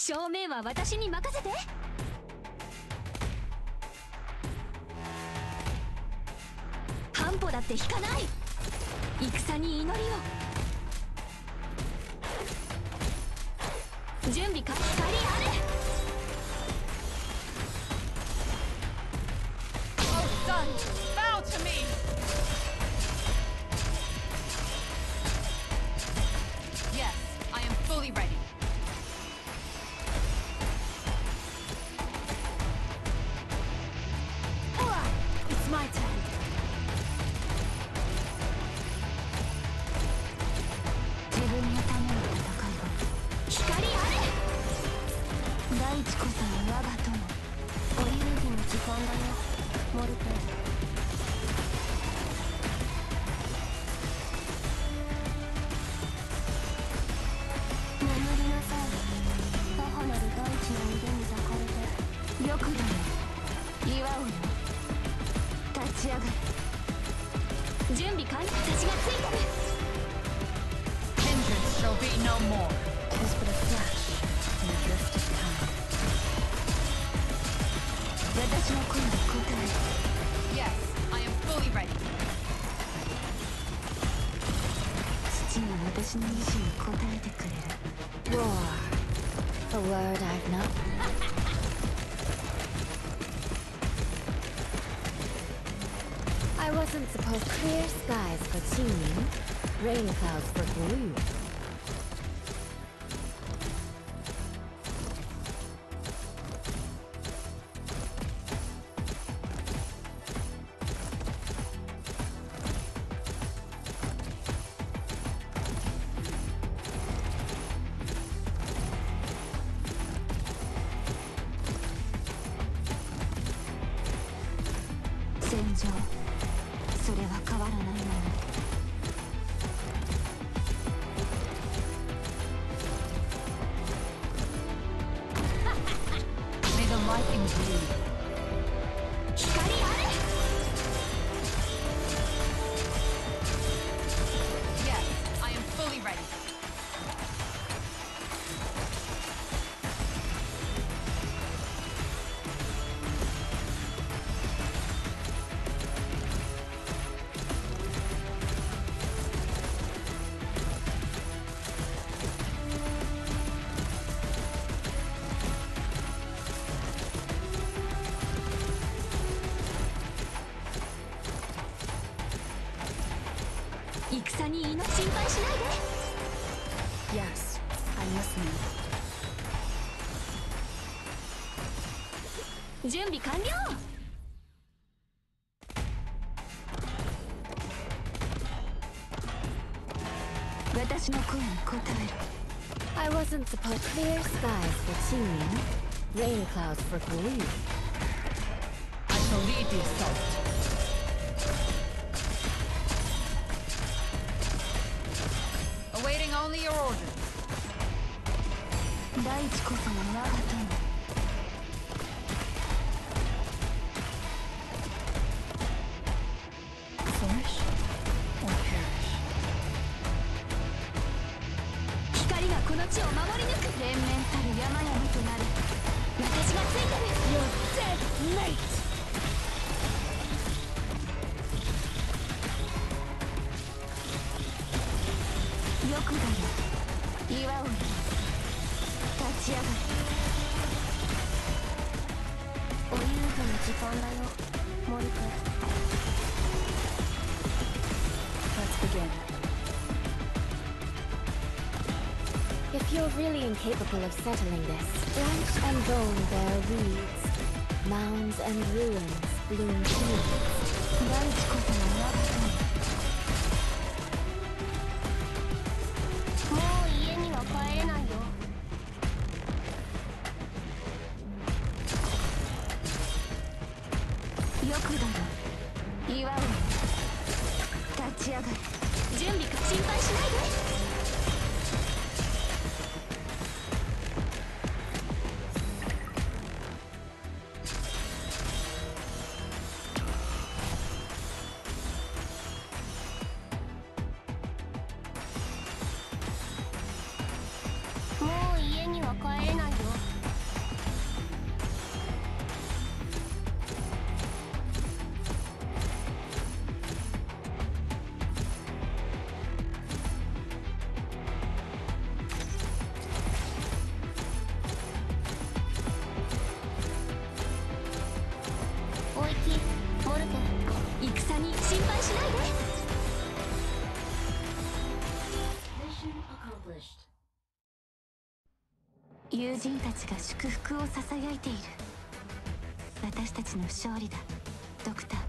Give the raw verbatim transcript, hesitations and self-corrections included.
正面は私に任せて。半歩だって引かない。戦に祈りを。準備か。光あれ。 Oh son, bow to me. Yes, I am fully ready. It's my turn. 自分のための戦いを。光あれ。大地こそが我が友。お遊戯の時間だよ、モルテ。眠りなさい。母なる大地の腕に抱かれて。よくだよ、祝うよ。立ち上がる。準備完了。私がついてる。 Vengeance shall be no more. Was but a flash in the drift of time. 私の声に答え。 Yes, I am fully ready. 父が私の意志に応えてくれる。Roar, a word I've not. I wasn't supposed clear skies for Qingming, rain clouds for Wu. 戦場、それは変わらないもの。 May the light indeed. 光あれ。 Yes, I am fully ready. 戦に命心配しないで。 Yes, I'm listening. 準備完了。私の声に応える。 I wasn't supposed clear skies for Qingming, rain clouds for Wu. I shall lead the assault. Awaiting only your orders. 大地こそが我が友。 Flourish or perish. 光がこの地を守り抜く。連綿たる山々となる。私がついてる。 You're dead, mate! よくだよ、祝うよ。立ち上がる。お遊戯の時間だよ、モルテ。 Let's begin. If you're really incapable of settling this, flesh and bone bear weeds, mounds and ruins bloom trees. 大地こそが我が友。 もう家には帰れないよ。よくだよ、祝うよ。立ち上がる。準備か。心配しないで。 もう家には帰れないよ。 友人たちが祝福をささやいている。私たちの勝利だ、ドクター。